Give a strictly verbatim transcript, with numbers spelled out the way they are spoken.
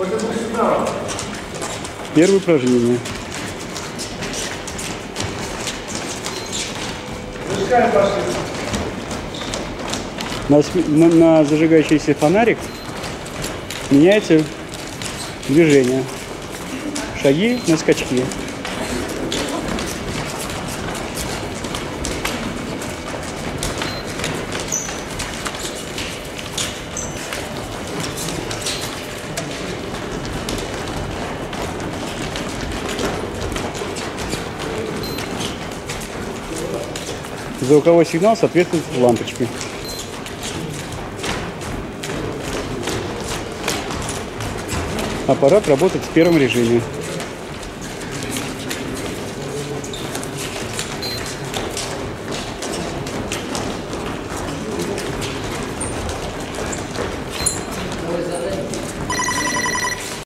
Первое упражнение. На, на, на зажигающийся фонарик меняется движение. Шаги на скачки. Звуковой сигнал соответствует лампочке. Аппарат работает в первом режиме.